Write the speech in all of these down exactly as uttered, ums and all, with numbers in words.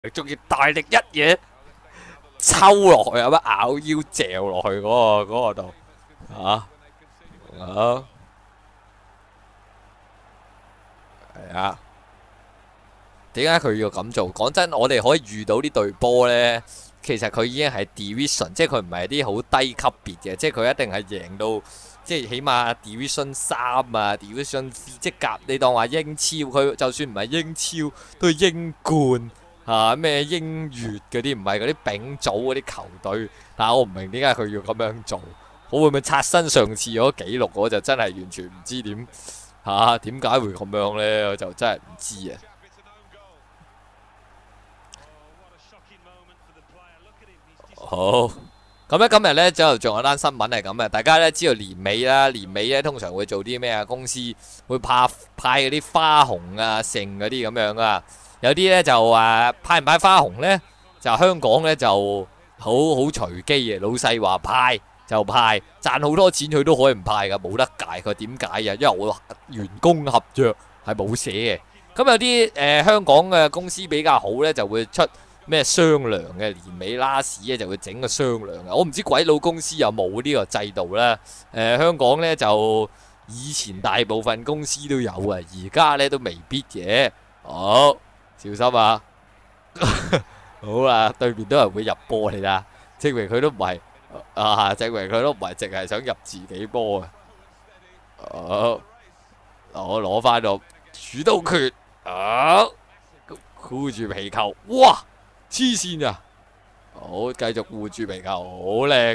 仲要大力一嘢抽落去，有乜咬腰嚼落去嗰、個嗰、個度啊啊係啊！點解佢要咁做？講真，我哋可以遇到呢隊波呢，其實佢已經係 division，即係佢唔係啲好低級別嘅，即係佢一定係贏到，即係起碼 division 三啊，division四，即係甲你當話英超，佢就算唔係英超，都係英冠啊，咩英乙嗰啲，唔係嗰啲丙組嗰啲球隊。但係我唔明點解佢要咁樣做，我會唔會刷新上次嗰紀錄？我就真係完全唔知點嚇點解會咁樣呢？我就真係唔知啊！好，咁咧今日咧就仲有單新聞係咁嘅，大家咧知道年尾啦，年尾咧通常會做啲咩啊？公司會派派嗰啲花紅啊、剩嗰啲咁樣啊，有啲咧就話派唔派花紅咧，就香港咧就好好隨機嘅，老細話派就派，賺好多錢佢都可以唔派噶，冇得解。佢點解啊？因為我員工合約係冇寫嘅，咁有啲誒、呃、香港嘅公司比較好咧，就會出咩雙糧嘅，年尾拉屎咧就會整個雙糧嘅。我唔知鬼佬公司有冇呢個制度啦。誒、呃、香港咧就以前大部分公司都有啊，而家咧都未必嘅。好小心啊！好啦，對面都係會入波嚟啦，證明佢都唔係啊，證明佢都唔係淨係想入自己波啊。好，我攞翻個主導權，好箍住皮球，哇！黐線啊！好，繼續護住皮球，好靚！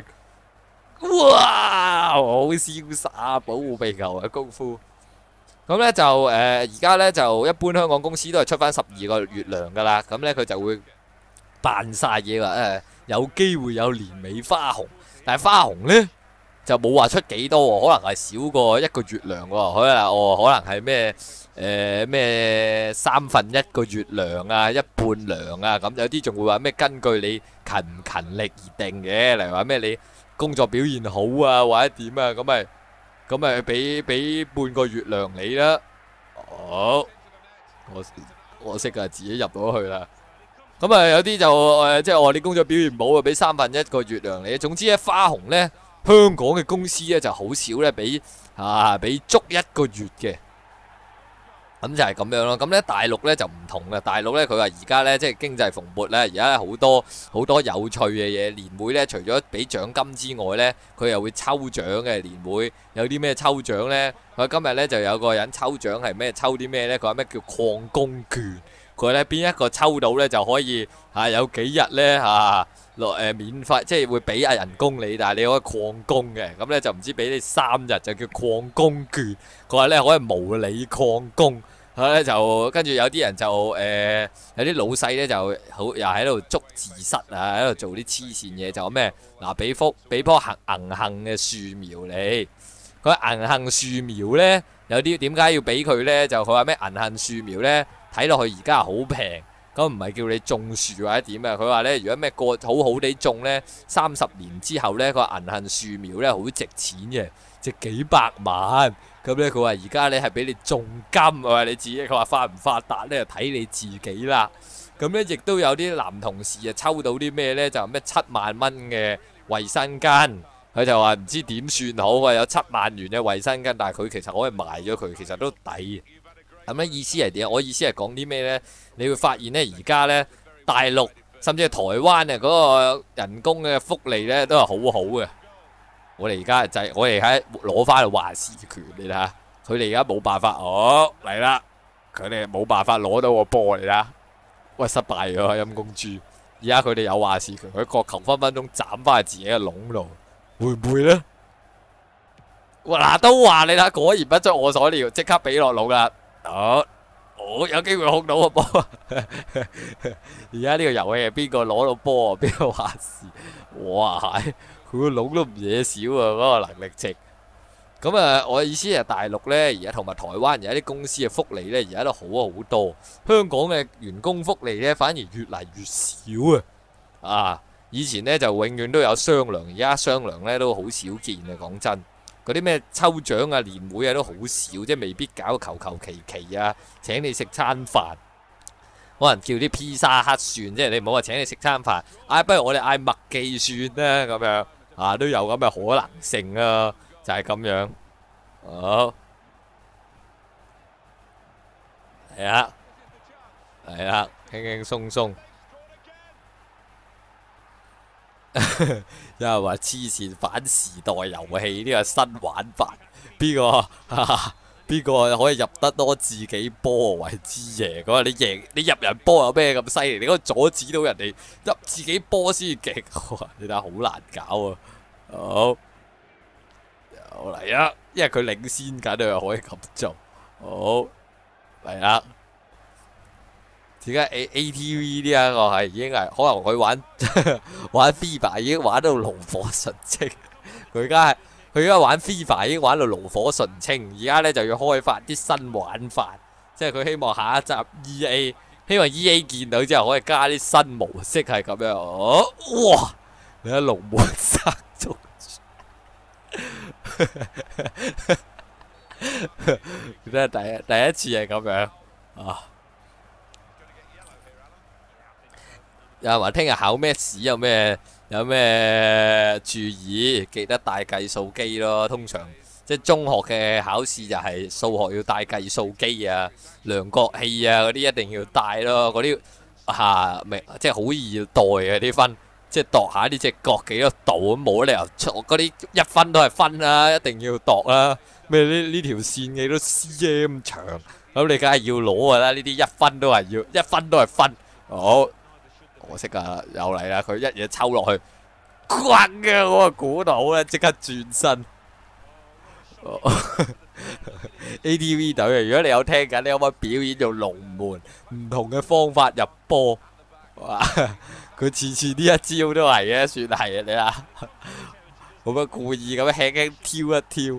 哇，好瀟灑，保護皮球嘅功夫。咁咧就誒，而家咧就一般香港公司都係出翻十二個月糧噶啦。咁咧佢就會扮晒嘢話誒，有機會有年尾花紅，但係花紅咧就冇話出幾多喎，可能係少過一個月糧喎。可能哦，可能係咩？誒咩、呃、三分一個月糧啊，一半糧啊，咁有啲仲會話咩根據你勤唔勤力而定嘅，例如話咩你工作表現好啊，或者點啊，咁咪咁咪俾俾半個月糧你啦。好，我我識啊，自己入到去啦。咁啊有啲就誒、呃、即係我哋工作表現唔好啊，俾三分一個月糧你。總之咧花紅咧，香港嘅公司咧就好少咧俾啊俾足一個月嘅。咁就係咁樣咯。咁咧大陸咧就唔同嘅，大陸咧佢話而家咧即係經濟蓬勃咧，而家好多好多有趣嘅嘢。年會咧除咗俾獎金之外咧，佢又會抽獎嘅。年會有啲咩抽獎咧？佢今日咧就有個人抽獎係咩？抽啲咩咧？佢話咩叫礦工券？佢咧邊一個抽到咧就可以嚇、啊、有幾日咧嚇落誒免費，即係會俾下人工你，但係你可以礦工嘅。咁咧就唔知俾你三日就叫礦工券。佢話咧可以無理礦工。佢咧就跟住有啲人就誒、呃、有啲老細咧就好又喺度捉字蝨啊，喺度做啲黐線嘢，就咩嗱俾幅俾棵銀銀杏嘅樹苗你，佢銀杏樹苗咧有啲點解要俾佢咧？就佢話咩銀杏樹苗咧睇落去而家好平，咁唔係叫你種樹或者點啊？佢話咧如果咩個好好地種咧，三十年之後咧個銀杏樹苗咧好值錢嘅，值幾百萬。咁咧，佢話而家咧係俾你種金啊！你自己佢話發唔發達咧，睇你自己啦。咁咧，亦都有啲男同事啊，抽到啲咩咧？就咩七萬蚊嘅衛生巾，佢就話唔知點算好啊！有七萬元嘅衛生巾，但係佢其實可以賣咗佢，其實都抵。咁咧意思係點？我意思係講啲咩咧？你會發現咧，而家咧大陸甚至係台灣啊，嗰個人工嘅福利咧都係好好嘅。我哋而家就係我哋喺攞翻個話事權，你睇下，佢哋而家冇辦法，哦嚟啦，佢哋冇辦法攞到個波嚟啦，喂失敗咗陰公豬，而家佢哋有話事權，佢個球分分鐘斬翻喺自己嘅籠度，會唔會呢？嗱都話你睇，果然不出我所料，即刻俾落籠啦，好，好有機會控到個波，而家呢個遊戲係邊個攞到波啊？邊個話事？哇！佢個籠都唔嘢少啊！嗰、那個能力值咁啊！我意思係大陸呢，而家同埋台灣而家啲公司嘅福利呢，而家都好好多。香港嘅員工福利呢，反而越嚟越少啊！啊，以前呢，就永遠都有雙糧，而家雙糧呢都好少見啊！講真，嗰啲咩抽獎啊、年會啊都好少，即係未必搞求求其其啊，請你食餐飯。 可能叫啲披薩黑蒜，即係你唔好話請你食餐飯，嗌不如我哋嗌麥記算啦咁樣啊，都有咁嘅可能性啊，就係咁樣。好，係啊，係啊，輕輕鬆鬆。有人話黐線反時代遊戲呢個新玩法，邊個邊個可以入得多自己波為之贏？咁啊，你贏你入人波有咩咁犀利？你可以阻止到人哋入自己波先勁。你睇下好難搞啊！好，又嚟啊！因為佢領先緊，佢又可以咁做。好，嚟啦！點解 A A T V 呢一個係已經係可能佢玩玩 FIFA 已經玩到爐火純青，佢而家係佢而家玩 FIFA 已經玩到爐火純青，而家咧就要開發啲新玩法，即係佢希望下一集 E A 希望 E A 見到之後可以加啲新模式係咁樣。哦，哇！你睇龍門殺足，真係第第一次係咁樣啊！有人話聽日考咩試，有咩有咩注意？記得帶計數機咯。通常即係中學嘅考試就係數學要帶計數機啊、量角器啊嗰啲一定要帶咯。嗰啲嚇明即係好易代嘅啲分，即係度下呢隻角幾多度咁，冇理由出嗰啲一分都係分啦，一定要度啦。咩呢呢條線幾多 C M 長，咁你梗係要攞㗎啦。呢啲一分都係要，一分都係分。好。可惜啊，又嚟啦！佢一嘢抽落去，轟嘅我估到咧，即刻轉身。A T V 隊，如果你有聽緊，你可唔可以表演用龍門唔同嘅方法入波？哇！佢次次呢一招都係嘅，算係啊！你啊，冇乜故意咁樣輕輕挑一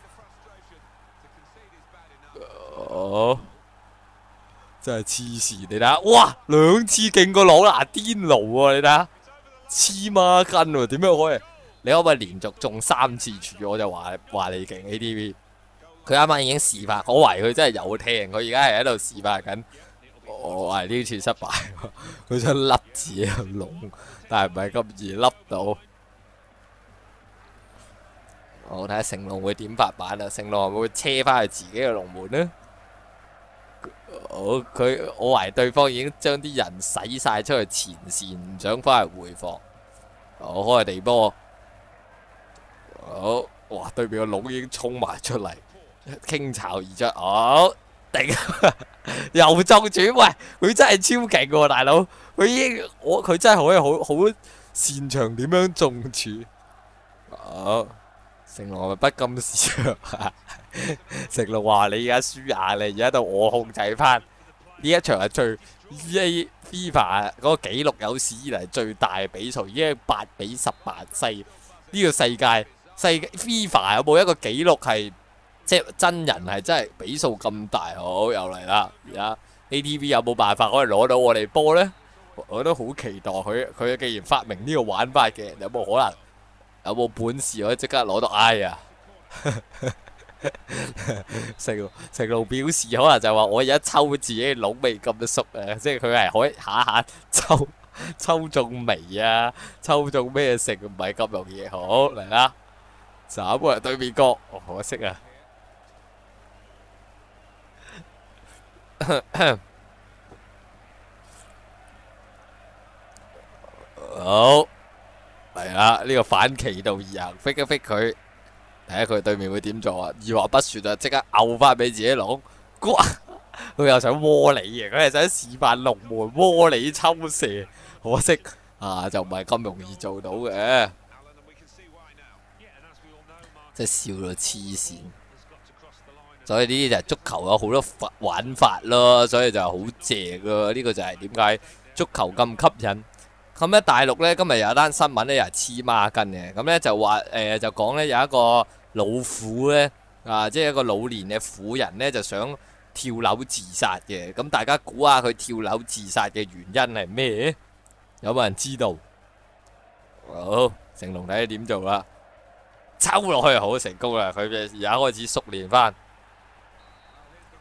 挑。哦。真係黐線，你睇下，哇，兩次勁過朗拿甸奴喎，你睇下，黐孖筋喎，點樣可以？你可唔可以連續中三次柱？我就話話你勁 A T V。佢啱啱已經示範，我懷疑佢真係有聽，佢而家係喺度示範緊。我懷疑呢次失敗，佢想笠自己個龍，但係唔係咁易笠到。我睇下成龍會點發版啊？成龍會唔會車翻去自己嘅龍門呢？我佢我懷疑對方已經將啲人洗晒出去前線，唔想翻嚟回防。我開地波，好哇！對面個龍已經衝埋出嚟，傾巢而出。好頂，又中轉。喂，佢真係超勁喎，大佬！佢已經我佢真係可以好好擅長點樣中柱。好，成龍係咪不甘示弱啊？成龍話：你而家輸硬，你而家到我控制翻呢一場係最 E A FIFA 嗰個紀錄有史以嚟最大嘅比賽，已經係八比十八西。呢個世界世界 FIFA 有冇一個紀錄係即係真人係真係比數咁大？好，又嚟啦！而家 A T V 有冇辦法可以攞到我哋波呢？我都好期待佢。佢既然發明呢個玩法嘅，有冇可能？有冇本事可以即刻攞到？哎呀！成成龍表示可能就話我而家抽自己龍未咁熟啊，即係佢係可以下下抽抽中眉啊，抽中咩食唔係咁容易。好嚟啦，斬過嚟對面角，哦，可惜啊。好嚟啦，呢個反其道而行，逼一逼佢。睇下佢對面會點做啊！二話不說就即刻拗翻俾自己龍，哇！佢又想窩你嘅，佢係想示範龍門窩你抽射，可惜啊就唔係咁容易做到嘅，真係笑到黐線。所以呢啲就係足球有好多法玩法咯，所以就好正咯。呢個就係點解足球咁吸引。咁咧大陸咧今日有一單新聞咧又係黐孖筋嘅，咁咧就話誒就講咧有一個老婦咧啊，即係一個老年嘅婦人咧就想跳樓自殺嘅。咁大家估下佢跳樓自殺嘅原因係咩？有冇人知道？好，成龍睇下點做啦，抽落去好成功啦，佢而家開始熟練翻。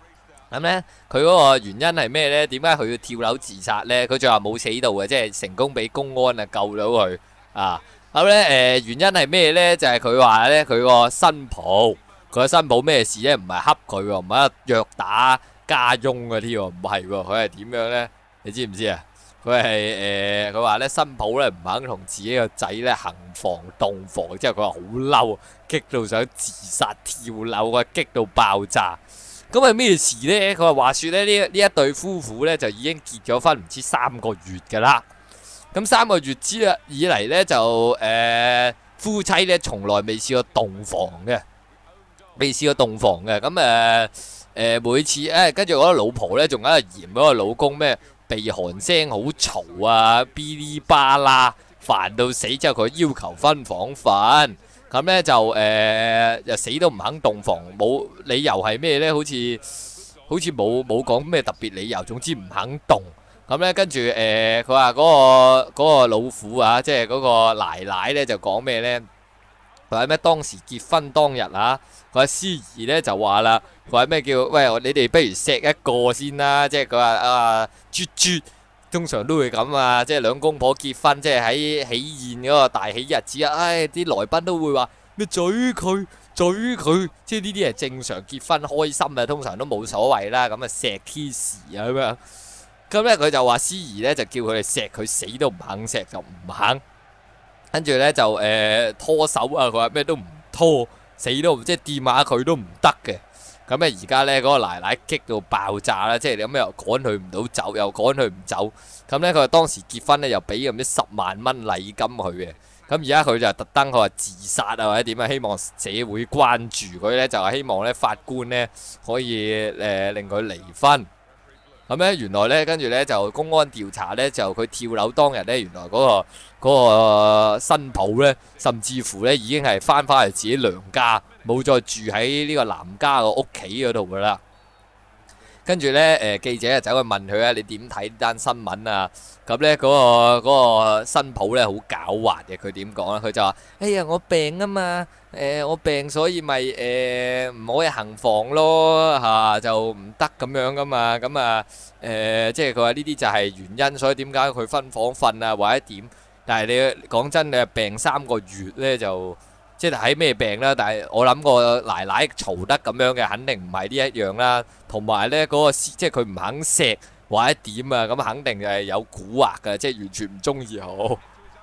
咁咧，佢嗰個原因係咩咧？點解佢要跳樓自殺咧？佢最後冇死到嘅，即係成功俾公安啊救咗佢啊！咁咧誒原因係咩咧？就係佢話咧，佢個新抱，佢個新抱咩事咧？唔係恰佢喎，唔係虐打家翁嗰啲喎，唔係喎，佢係點樣咧？你知唔知啊？佢係誒佢話咧新抱咧唔肯同自己個仔咧行房洞房，之後佢話好嬲，激到想自殺跳樓啊，激到爆炸。咁係咩事呢？佢話話説咧呢呢一對夫婦咧就已經結咗婚唔知三個月㗎啦。咁三個月之以嚟咧就誒、呃、夫妻咧從來未試過洞房嘅，未試過洞房嘅。咁誒誒每次誒跟住嗰個老婆咧仲喺度嫌嗰個老公咩鼻鼾聲好嘈啊，嗶哩吧啦，煩到死之後佢要求分房瞓。咁咧就誒、呃、又死都唔肯洞房，冇理由係咩咧？好似好似冇冇講咩特別理由，總之唔肯動。咁咧跟住誒佢話嗰個嗰個老婦啊，即係嗰個奶奶咧就講咩咧？佢話咩當時結婚當日啊，佢話司儀咧就話啦，佢話咩叫喂你哋不如錫一個先啦，即係佢話啊啜啜。通常都會咁啊，即係兩公婆結婚，即係喺喜宴嗰個大喜日子啊！唉，啲來賓都會話咩嘴佢嘴佢，即係呢啲係正常結婚開心啊，通常都冇所謂啦。咁啊錫 kiss 啊咁樣，咁咧佢就話司儀咧就叫佢哋錫佢，死都唔肯錫就唔肯，跟住咧就誒、呃、拖手啊，佢話咩都唔拖，死都唔即係掂下佢都唔得嘅。咁咧而家咧嗰個奶奶激到爆炸啦，即係咁又趕佢唔到走，又趕佢唔走。咁咧佢話當時結婚咧又俾咁啲十萬蚊禮金佢嘅。咁而家佢就特登佢話自殺啊或者點啊，希望社會關注佢咧，就係希望咧法官咧可以誒、呃、令佢離婚。咁咧原來咧跟住咧就公安調查咧，就佢跳樓當日咧，原來嗰、嗰個嗰個新抱咧，甚至乎咧已經係翻返嚟自己娘家，冇再住喺呢個男家個屋企嗰度噶啦。跟住咧誒記者就走去問佢啊，你點睇呢單新聞啊？咁咧嗰個嗰個新抱咧好狡猾嘅，佢點講咧？佢就話：哎呀，我病啊嘛，誒、呃、我病所以咪誒唔可以行房咯嚇、啊，就唔得咁樣噶嘛。咁啊誒，即係佢話呢啲就係原因，所以點解佢分房瞓啊或者點？但係你講真，你病三個月咧就〜即係睇咩病啦，但係我諗個奶奶嘈得咁樣嘅，肯定唔係呢一樣啦。同埋咧嗰個即係佢唔肯錫或者點啊，咁肯定係有蠱惑嘅，即係完全唔中意我。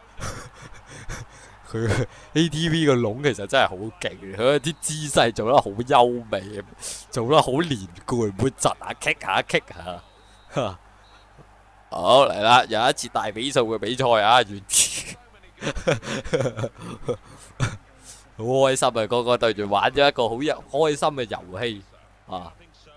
佢 A T V 個籠其實真係好勁，佢啲姿勢做得好優美，做得好連貫，唔會窒下棘下棘下。好嚟啦，有一次大比數嘅比賽啊，完結。好開心啊！個個對住玩咗一個好開心嘅遊戲啊！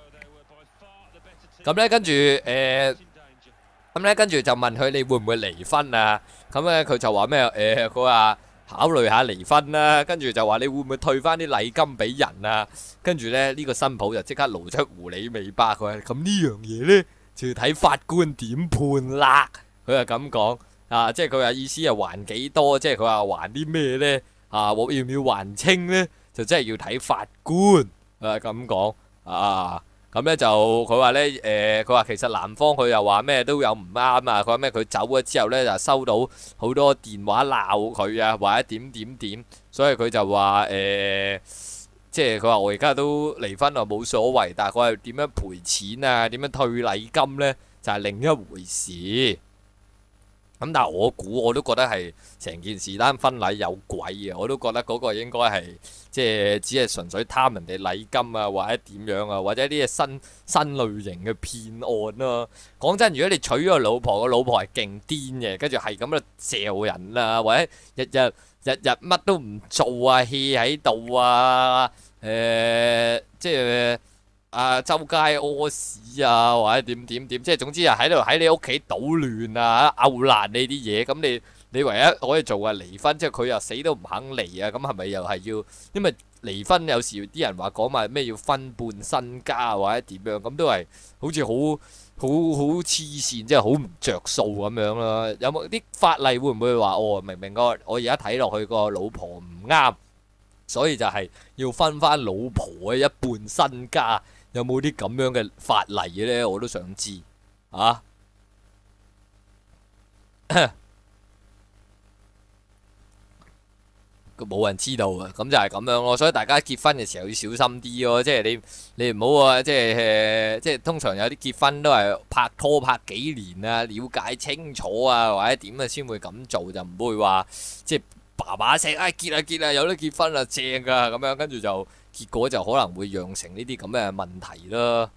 咁咧跟住誒，咁咧跟住就問佢你會唔會離婚啊？咁咧佢就話咩誒？佢話考慮下離婚啦。跟住就話你會唔會退翻啲禮金俾人啊？跟住咧呢個新抱就即刻露出狐狸尾巴，佢話咁呢樣嘢咧就要睇法官點判啦。佢就咁講啊，即係佢話意思係還幾多？即係佢話還啲咩咧？啊，我要唔要還清呢？就真係要睇法官誒咁講啊。咁咧就佢話咧誒，佢話其實男方佢又話咩都有唔啱啊。佢話咩佢走咗之後咧就收到好多電話鬧佢啊，或者點點點，所以佢就話誒，即係佢話我而家都離婚啊冇所謂，但係佢係點樣賠錢啊，點樣退禮金呢？就係另一回事。咁但係我估我都覺得係成件事單婚禮有鬼嘅，我都覺得嗰個應該係即係只係純粹貪人哋禮金啊，或者點樣啊，或者啲嘢新新類型嘅騙案咯、啊。講真，如果你娶咗個老婆，個老婆係勁癲嘅，跟住係咁樣嚼人啊，或者日日日日乜都唔做啊 hea 喺度啊，誒、呃、即係。啊！周街屙屎啊，或者點點點，即係總之啊喺度喺你屋企搗亂啊，勾爛你啲嘢，咁你你唯一可以做嘅離婚，即係佢又死都唔肯離啊，咁係咪又係要？因為離婚有時啲人話講埋咩要分半身家或者點樣，咁都係好似好好好黐線，即係好唔着數咁樣啦。有冇啲法例會唔會話哦？明明個我而家睇落去個老婆唔啱，所以就係要分翻老婆嘅一半身家。 有冇啲咁樣嘅法例嘅咧？我都想知啊！冇人知道啊，咁就係咁樣咯。所以大家結婚嘅時候要小心啲咯，即係你你唔好話即係即係通常有啲結婚都係拍拖拍幾年啊，了解清楚啊或者點啊先會咁做，就唔會話即係爸爸聲唉結啊結啊有得結婚啊正㗎咁樣，跟住就結果就可能會釀成呢啲咁嘅問題啦。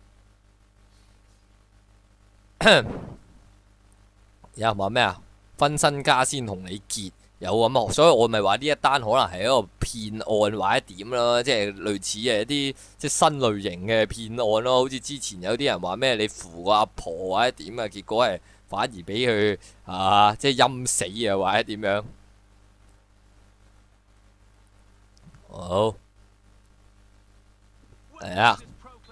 有人話咩啊？分身家先同你結。有咁啊，所以我咪話呢一單可能係一個騙案或者點咯，即係類似係一啲即係新類型嘅騙案咯。好似之前有啲人話咩你扶個阿婆或者點啊，結果係反而俾佢啊即係陰死啊或者點樣。好係啊。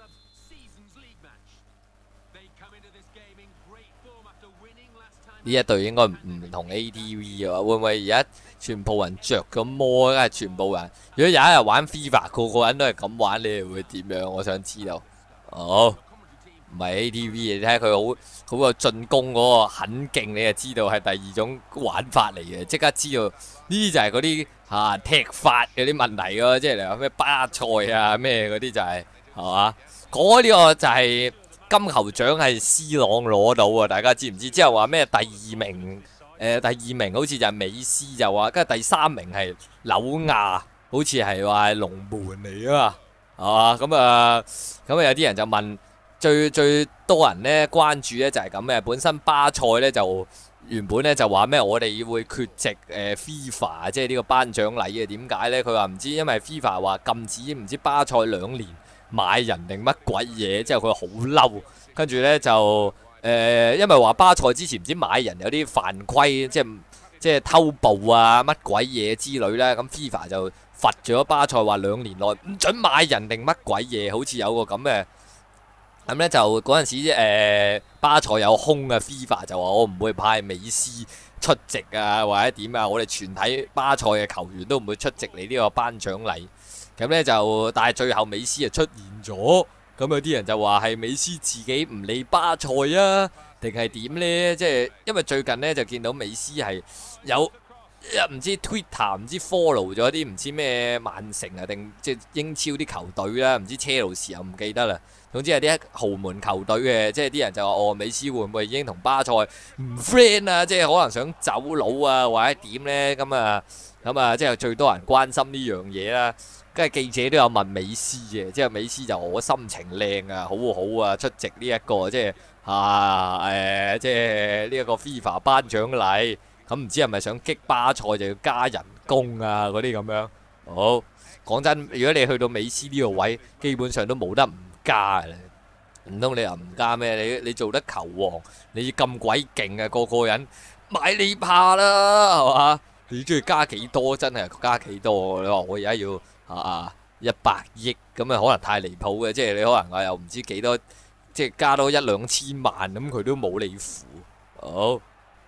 呢一隊應該唔同 A T V 啊，會唔會而家全部人着咁魔？梗係全部人。如果有一日玩 FIFA，個個人都係咁玩，你哋會點樣？我想知道。好，唔係 A T V，你睇下佢好好個進攻嗰個狠勁，你就知道係第二種玩法嚟嘅。即刻知道呢啲就係嗰啲嚇踢法嗰啲問題咯，即係你話咩巴塞啊咩嗰啲就係係嘛？嗰呢個就係、是。金球獎係 C 朗攞到啊！大家知唔知？之後話咩第二名？誒、呃、第二名好似就係美斯就話，跟住第三名係紐亞，好似係話係龍門嚟啊嘛，係嘛？咁啊咁啊有啲人就問，最最多人咧關注咧就係咁嘅。本身巴塞咧就原本咧就話咩我哋會缺席誒、呃、FIFA 即係呢個頒獎禮嘅。點解咧？佢話唔知，因為 FIFA 話禁止唔知巴塞兩年。買人定乜鬼嘢，之後佢好嬲，跟住呢就誒、呃，因為話巴塞之前唔知買人有啲犯規，即係即係偷步啊乜鬼嘢之類呢。咁 FIFA 就罰咗巴塞話兩年內唔准買人定乜鬼嘢，好似有個咁嘅。咁呢就嗰陣時誒、呃，巴塞有空啊 FIFA 就話我唔會派美斯出席啊，或者點啊，我哋全體巴塞嘅球員都唔會出席你呢個頒獎禮。咁呢就，但係最後美斯就出現咗，咁有啲人就話係美斯自己唔理巴塞啊，定係點呢？即係因為最近呢，就見到美斯係有唔知 Twitter 唔知 follow 咗啲唔知咩曼城啊定即係英超啲球隊啦，唔知車路士又唔記得啦。總之係啲豪門球隊嘅，即係啲人就話哦，美斯會唔會已經同巴塞唔 friend 啊？即係可能想走佬啊，或者點呢？咁啊咁啊，即係最多人關心呢樣嘢啦。跟住記者都有問美斯嘅，即係美斯就我心情靚啊，好好啊，出席呢、這、一個即係啊誒、呃，即係呢一個 FIFA 頒獎禮。咁唔知係咪想激巴塞就要加人工啊嗰啲咁樣？好講真，如果你去到美斯呢個位，基本上都冇得唔加嘅。唔通你又唔加咩？你你做得球王，你咁鬼勁啊，個個人買你怕啦，係嘛？你中意加幾多？真係加幾多？你話我而家要？啊！一百億咁啊，可能太離譜嘅，即係你可能我又唔知幾多，即係加多一兩千萬咁，佢都冇你符。好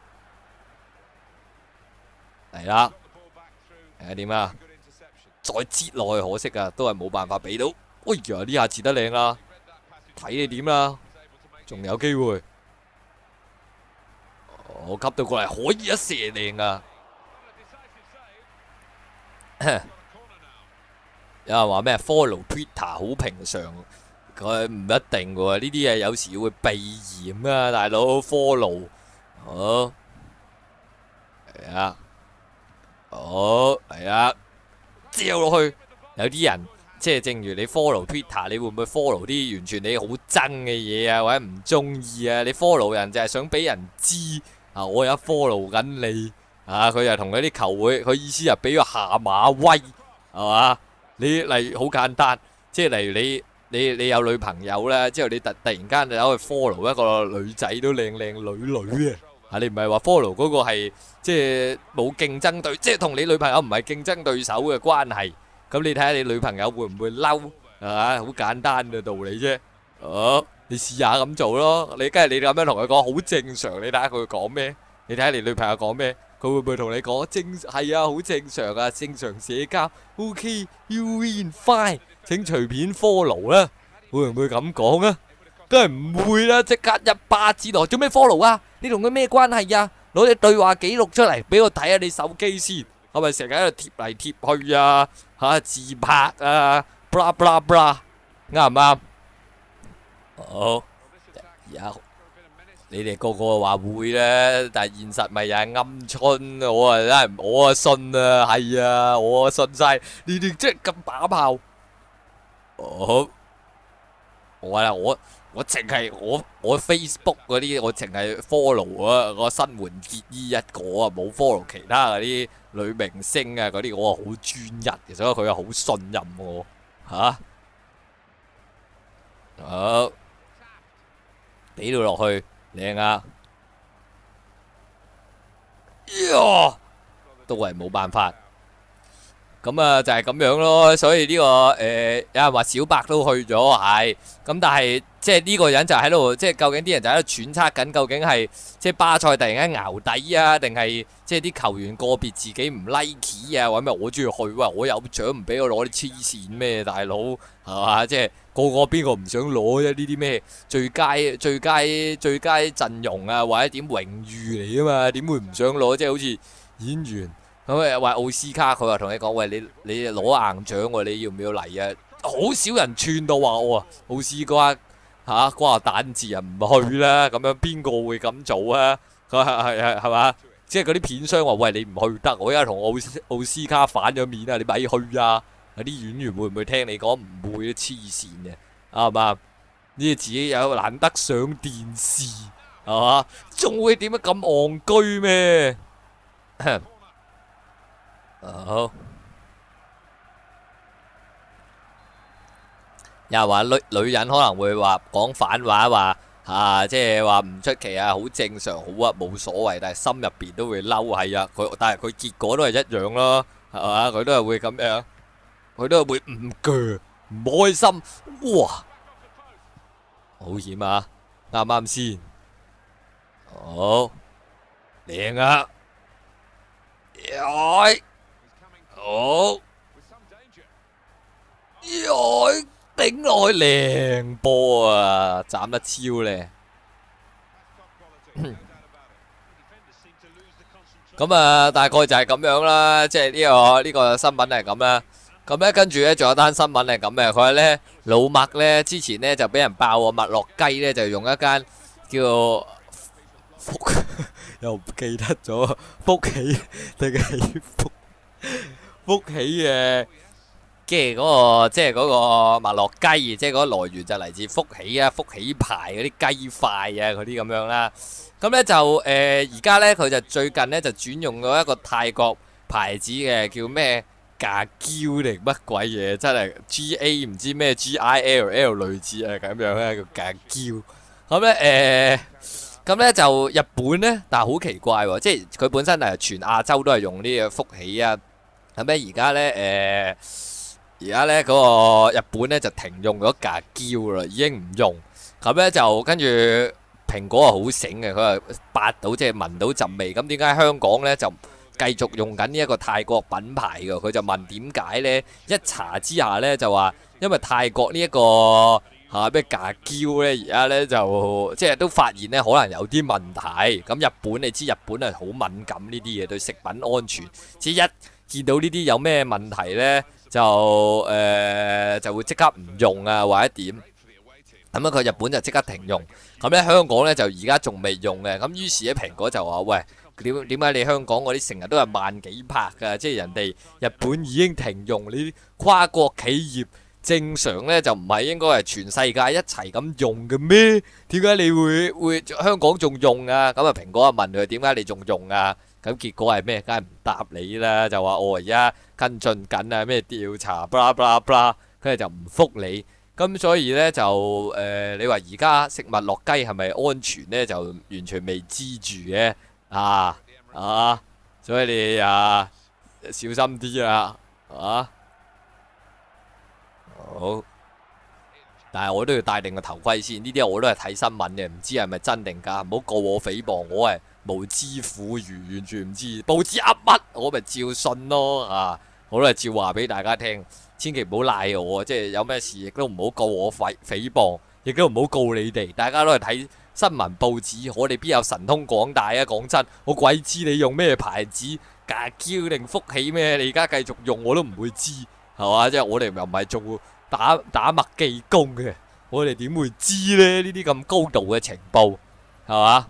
嚟啦，係啊點啊？再擠落去可惜啊，都係冇辦法俾到。哎呀，呢下截得靚啦，睇你點啦，仲有機會。我吸到過嚟可以一射靚啊！有人話咩 follow Twitter 好平常，佢唔一定喎。呢啲嘢有時會避嫌啊，大佬 follow。好係啊，好係啊，照落去。有啲人即係正如你 follow Twitter，你會唔會 follow 啲完全你好憎嘅嘢啊，或者唔中意啊？你 follow 人就係想俾人知啊，我有 follow 緊你啊。佢就同嗰啲球會，佢意思係俾個下馬威係嘛？你例如好簡單，即係例如你你你有女朋友啦，之後你突突然間就走去 follow 一個女仔都靚靚女女嘅，啊你唔係話 follow 嗰個係即係冇競爭對，即係同你女朋友唔係競爭對手嘅關係，咁你睇下你女朋友會唔會嬲係嘛？好簡單嘅道理啫。哦，你試下咁做咯，你梗係你咁樣同佢講好正常，你睇下佢講咩，你睇下你女朋友講咩。佢會唔會同你講正係啊？好正常啊，正常社交 ，OK，you win fine，請隨便 follow 啦。 會唔會咁講啊？梗係唔會啦！即刻一巴之內，做咩 follow 啊？你同佢咩關係啊？攞隻對話記錄出嚟俾我睇下你手機先，係咪成日喺度貼嚟貼去啊？嚇自拍啊，blah blah blah，啱唔啱？好，而家你哋個個話會咧，但係現實咪又係鵪鶉，我啊真係我啊信啊，係啊，我啊信晒你哋即係咁把炮。好，我話啦，我我淨係我我 Facebook 嗰啲，我淨係 follow 啊個新垣結衣一個啊，冇 follow 其他嗰啲女明星啊嗰啲，我啊好專一嘅，所以佢啊好信任我嚇。好，俾到落去。靚啊！呀，都係冇辦法。咁啊，就係咁樣咯。所以呢個誒，有人話小白都去咗，係咁，但係即係呢個人就喺度，即係究竟啲人就喺度揣測緊，究竟係即係巴塞突然間淆底啊，定係即係啲球員個別自己唔 like 啊，或者咩我中意去，喂，我有獎唔俾我攞，啲黐線咩，大佬係嘛？即係個個邊個唔想攞啫？呢啲咩最佳最佳最佳陣容啊，或者點榮譽嚟啊嘛？點會唔想攞？即係好似演員。咁誒話奧斯卡，佢話同你講，喂，你你攞硬獎喎，你要唔要嚟啊？好少人串到話我啊，奧斯卡嚇瓜蛋字啊，唔去啦，咁樣邊個會咁做啊？佢係係係係嘛？即係嗰啲片商話，喂，你唔去得，我而家同奧斯奧斯卡反咗面啊，你咪去啊！有啲演員會唔會聽你講？唔會，黐線嘅，啱唔啱？呢自己有難得上電視係嘛？仲會點樣咁戇居咩？好，又係話女女人可能會話講反話，話啊，即係話唔出奇啊，好正常，好啊，冇所謂，但係心入邊都會嬲，係啊，佢但係佢結果都係一樣咯，係嘛？佢都係會咁樣，佢都係會唔鋸，唔開心，哇，好險啊！啱啱先？好，靚啊！哎好，喲，頂落去靚波啊，斬得超靚。咁啊，大概就係咁樣啦，即係呢個呢個新聞係咁啦。咁咧，跟住咧，仲有單新聞係咁嘅，佢話咧老麥咧之前咧就俾人爆喎，麥樂雞咧就用一間叫福又唔記得咗福喜定係福。福喜嘅，即係嗰個，即係嗰個麥樂雞，即係嗰個來源就嚟自福喜啊，福喜牌嗰啲雞塊啊，嗰啲咁樣啦。咁咧就誒，而家咧佢就最近咧就轉用咗一個泰國牌子嘅，叫咩咖嬌定乜鬼嘢，真係 G A 唔知咩 G I L L 類似啊咁樣咧，叫咖嬌。咁咧誒，咁咧就日本咧，但係好奇怪喎，即係佢本身係全亞洲都係用呢個福喜啊。咁咧而家咧誒，而家咧嗰個日本咧就停用咗咖嬌啦，已經唔用。咁咧就跟住蘋果係好醒嘅，佢係八到即係聞到陣味。咁點解香港咧就繼續用緊呢一個泰國品牌㗎？佢就問點解咧？一查之下咧就話，因為泰國呢一個嚇咩咖嬌咧，而家咧就即係都發現咧可能有啲問題。咁日本你知日本係好敏感呢啲嘢，對食品安全，只一見到呢啲有咩問題呢，就誒、呃、就會即刻唔用啊，或者點咁樣佢日本就即刻停用。咁咧香港呢，就而家仲未用嘅。咁於是咧蘋果就話：喂，點點解你香港嗰啲成日都係萬幾拍㗎？即係人哋日本已經停用，你啲跨國企業正常呢，就唔係應該係全世界一齊咁用嘅咩？點解你會會香港仲用啊？咁啊蘋果啊問佢點解你仲用啊？咁結果係咩？梗係唔答你啦，就話我而家跟進緊啊，咩調查，blah blah blah，跟住就唔覆你。咁所以呢，就誒、呃，你話而家食物落雞係咪安全呢？就完全未知住嘅啊啊！所以你啊小心啲啊啊！好，但係我都要戴定個頭盔先。呢啲我都係睇新聞嘅，唔知係咪真定假。唔好告我誹謗，我係無知婦孺，完全唔知報紙噏乜，我咪照信咯啊！ 我都係照話俾大家聽，千祈唔好賴我，即係有咩事亦都唔好告我誹誹謗，亦都唔好告你哋。大家都係睇新聞報紙，我哋邊有神通廣大啊？講真，我鬼知你用咩牌子，假嬌定福喜咩？你而家繼續用我都唔會知，係嘛？即係我哋又唔係做打打麥記工嘅，我哋點會知呢？呢啲咁高度嘅情報，係嘛？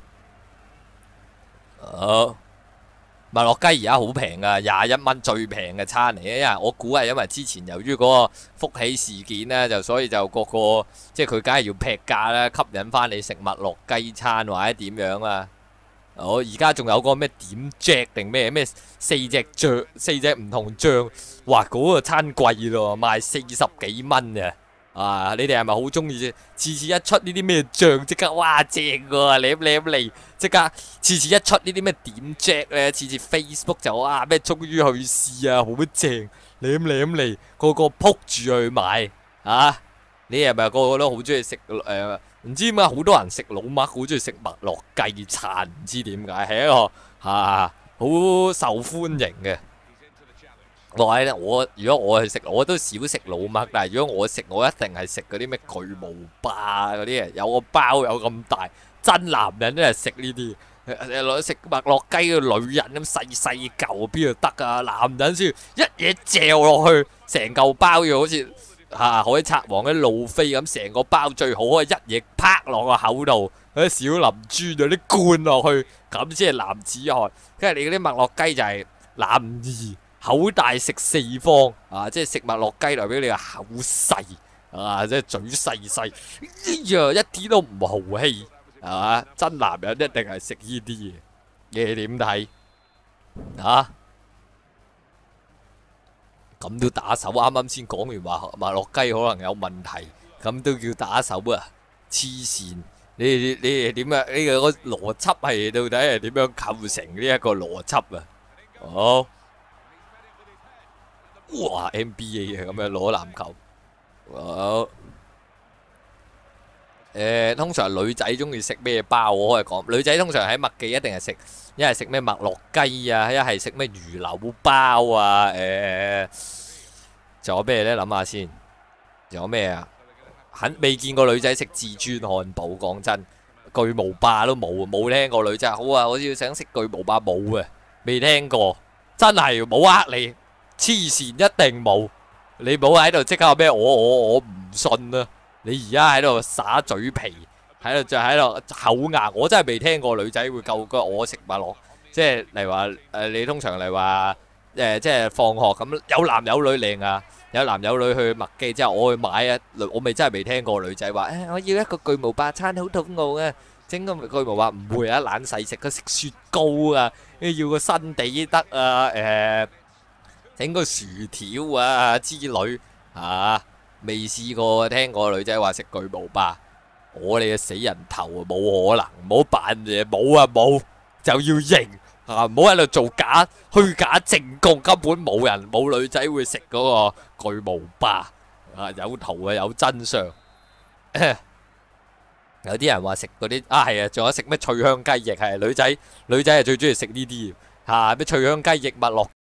好。麥樂雞而家好平噶，廿一蚊最平嘅餐嚟嘅，因為我估係因為之前由於嗰個福喜事件呢，就所以就個個即係佢梗係要劈價啦，吸引翻你食麥樂雞餐或者點樣啊？我而家仲有個咩點 Jack 定咩咩四隻醬，四隻唔同醬，哇！嗰、嗰個餐貴咯，賣四十幾蚊嘅。啊！你哋係咪好中意啫？次次一出呢啲咩醬，即刻哇正喎，舐舐嚟，即刻次次一出呢啲咩點 Jack 咧，次次 Facebook 就啊咩終於去試啊，好正，舐舐嚟，個個撲住去買啊！你係咪個個都好中意食誒？唔知點解好多人食老麥，好中意食麥樂雞餐，唔知點解係一個嚇好受歡迎嘅。我我如果我係食，我都少食老麥，但係如果我食，我一定係食嗰啲咩巨無霸嗰啲，有個包有咁大，真男人都係食呢啲。攞食麥樂雞嘅女人咁細細嚿邊度得啊？男人先一嘢嚼落去，成嚿包要好似嚇海賊王嘅路飛咁，成個包最好啊！一嘢啪落個口度，嗰啲小林豬嗰啲灌落去，咁先係男子漢。跟住你嗰啲麥樂雞就係男兒。口大食四方啊！即係食麥樂雞代表你個口細啊！即係嘴細細，哎呀，一啲都唔豪氣，係嘛？真男人一定係食呢啲嘢，你點睇啊？咁都打手？啱啱先講完話麥樂雞可能有問題，咁都叫打手啊？黐線！你你你哋點啊？呢個個邏輯係到底係點樣構成呢一個邏輯啊？好。哇 ！N B A 嘅咁樣攞籃球，好誒，通常女仔中意食咩包？我可以講，女仔通常喺麥記一定係食，一係食咩麥樂雞啊，一係食咩魚柳包啊，誒，仲有咩咧？諗下先，仲有咩啊？肯未見過女仔食至尊漢堡，講真，巨無霸都冇，冇聽過女仔好啊！我要想食巨無霸冇啊，未聽過，真係冇呃你。黐線一定冇，你唔好喺度即刻咩？我我我唔信啊！你而家喺度耍嘴皮，喺度就喺度口硬，我真係未聽過女仔會夠個我食麥樂，即係例如話誒，你通常嚟話誒，即係放學咁有男有女靚啊，有男有女去麥記之後，我去買啊，我未真係未聽過女仔話誒，我要一個巨無霸餐，好肚餓啊！整個巨無霸唔會啊，懶細食，佢食雪糕啊，要個新地得啊，誒。整個薯條啊之類啊，未試過聽過女仔話食巨無霸，我哋嘅死人頭啊，冇可能，唔好扮嘢，冇啊冇，就要認啊，唔好喺度做假虛假正覺，根本冇人冇女仔會食嗰個巨無霸啊，有圖啊有真相。有啲人話食嗰啲啊係啊，仲有食咩脆香雞翼係女仔，女仔係最中意食呢啲嚇咩脆香雞翼麥樂。